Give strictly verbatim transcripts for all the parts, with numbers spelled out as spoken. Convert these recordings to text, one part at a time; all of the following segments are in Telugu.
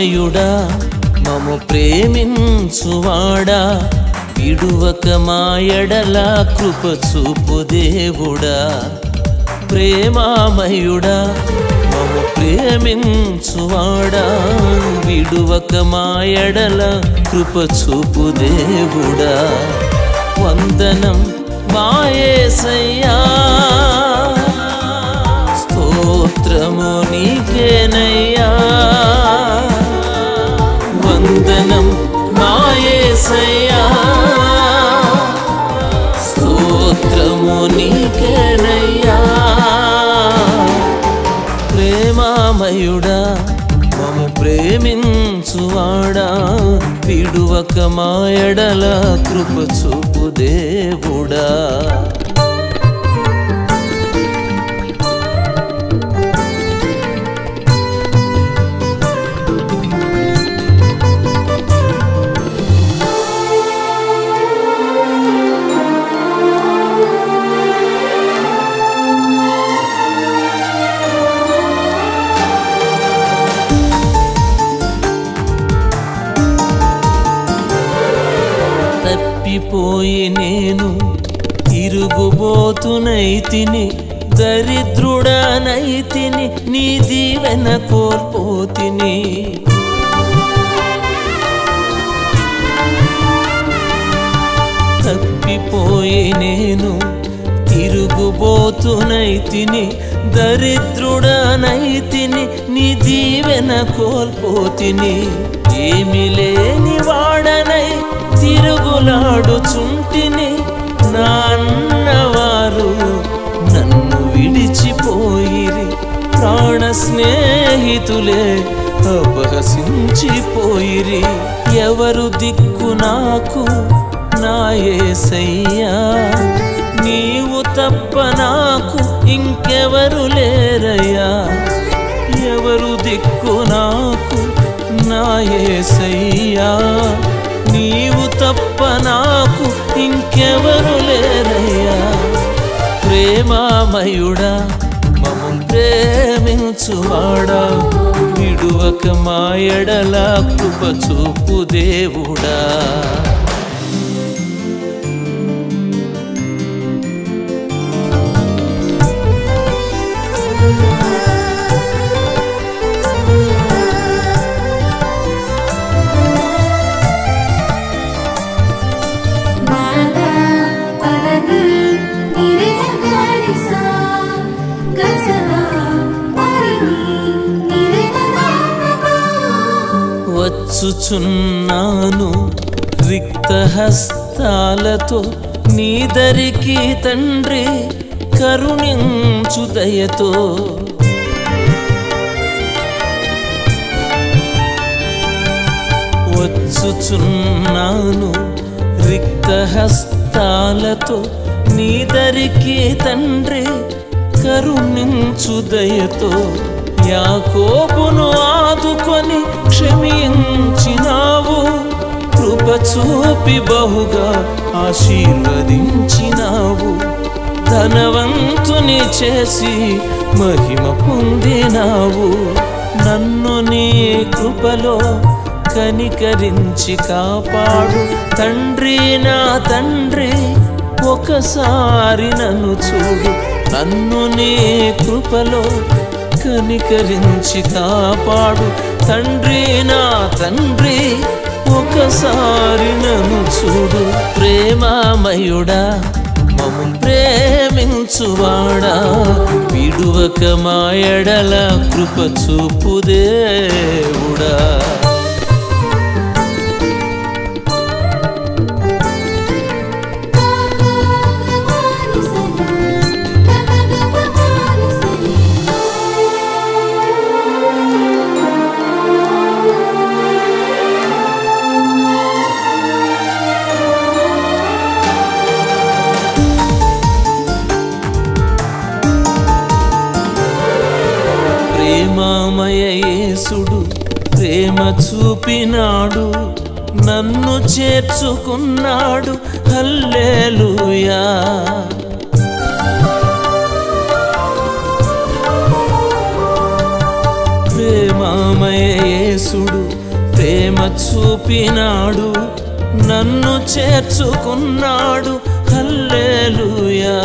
ప్రేమామయుడా మము ప్రేమించువాడా విడువక మా ఎడల కృప చూపు దేవుడా ప్రేమామయుడా మము ప్రేమించువాడా విడువక మా ఎడల కృప చూపు దేవుడా వందనం మా యేసయ్యా స్తోత్రము నీకేనయ్యా వందనం మా యేసయ్యా స్తోత్రము నీకేనయ్యా ప్రేమామయుడా మము ప్రేమించువాడా విడువక మా ఎడల కృప చూపు దేవుడా తప్పిపోయి నేను తిరుగుబోతునైతిని దరిద్రుడనైతిని నీ దీవెన కోల్పోతిని తప్పిపోయి నేను తిరుగుబోతునైతిని దరిద్రుడనైతిని నీ దీవెన కోల్పోతిని ఏమి లేని వాడనై తిరుగులాడుచుంటిని నాన్నవారు నన్ను విడిచిపోయిరి ప్రాణ స్నేహితులే అపహసించిపోయిరి ఎవరు దిక్కు నాకు నా యేసయ్యా నీవు తప్ప నాకు ఇంకెవరు లేరయ్యా ఎవరు దిక్కు నాకు నా యేసయ్యా నీవు తప్ప నాకు ఇంకెవరు లేరయ్యా ప్రేమామయుడా మము ప్రేమించువాడా విడువక మా ఎడల కృప చూపు దేవుడా వచ్చుచున్నాను రిక్త హస్తాలతో నీ దరికి తండ్రి కరుణించు దయతో వచ్చుచున్నాను రిక్త హస్తాలతో నీ దరికి తండ్రి కరుణించు దయతో యాకోబును ఆదుకొని క్షమించినావు కృప చూపి బహుగా ఆశీర్వదించినావు ధనవంతుని చేసి మహిమ పొందినావు నన్ను నీ కృపలో కనికరించి కాపాడు తండ్రి నా తండ్రి ఒకసారి నన్ను చూడు నన్ను నీ కృపలో కనికరించి కాపాడు తండ్రి నా తండ్రి ఒకసారి నన్ను చూడు ప్రేమామయుడా మము ప్రేమించువాడా విడువక మా ఎడల కృప చూపు దేవుడా ప్రేమామయ యేసుడు ప్రేమ చూపినాడు నన్ను చేర్చుకున్నాడు హల్లెలూయా ప్రేమామయ యేసుడు చూపినాడు నన్ను చేర్చుకున్నాడు హల్లెలూయా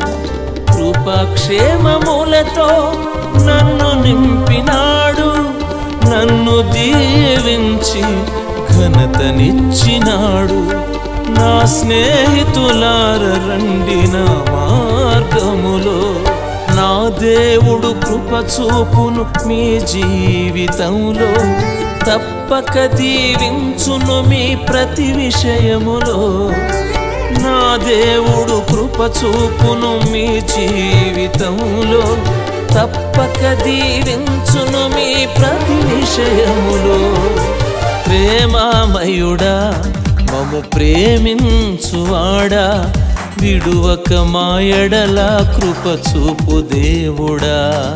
కృపాక్షేమములతో నన్ను నింపినాడు నన్ను దీవించి ఘనతనిచ్చినాడు నా స్నేహితులార రండి నా మార్గములో నా దేవుడు కృప చూపును మీ జీవితంలో తప్పక దీవించును మీ ప్రతి విషయములో నా దేవుడు కృప చూపును మీ జీవితంలో తప్పక దీవించును మీ ప్రతి విషయములో ప్రేమమయుడా మము ప్రేమించువాడా విడువక మాయడల కృప చూపు దేవుడా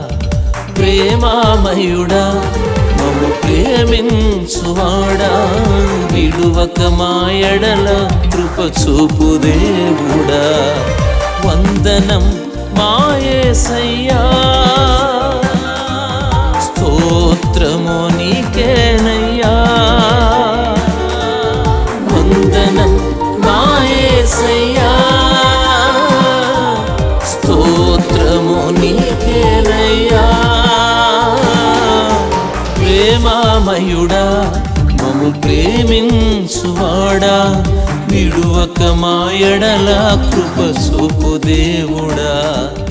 ప్రేమమయుడా మము ప్రేమించువాడా విడువక మాయడల కృప చూపు దేవుడా వందనం మా యేసయ్యా స్తోత్రము నీకేనయ్యా వందనం మా యేసయ్యా స్తోత్రము నీకేనయ్యా ప్రేమమయుడా మము ప్రేమించువాడా విడువక మాయడల కృప చూపు దేవుడా।